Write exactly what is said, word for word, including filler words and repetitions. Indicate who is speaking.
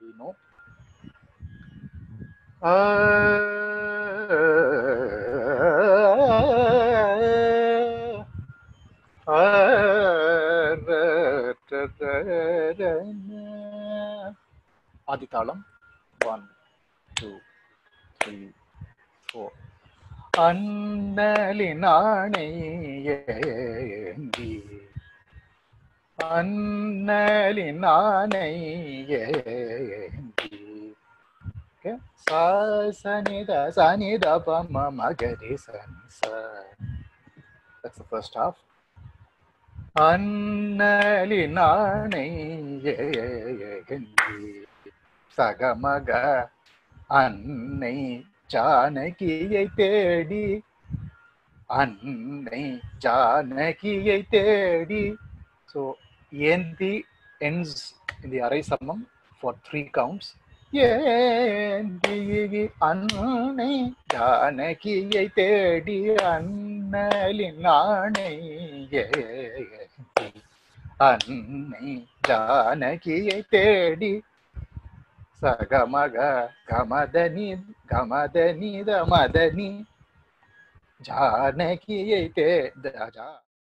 Speaker 1: we know. Uh, Aditalam. One, two, three, four. Annalinaane yengi. Annalinaane yengi. Okay. Sa sa ni da sa ni da pa ma ma ga re sa ni sa. That's the first half. Annalinaane yengi. Saga maga அன்னை ஜானகியை தேடி அன்னை ஜானகியை தேடி. So Yenti ends in the Araisamam for three counts. Yenti அன்னை ஜானகியை தேடி அண்ணலின் ஆணை அன்னை ஜானகியை தேடி. Sagamaga gamadani gamadani da madani Janaki te da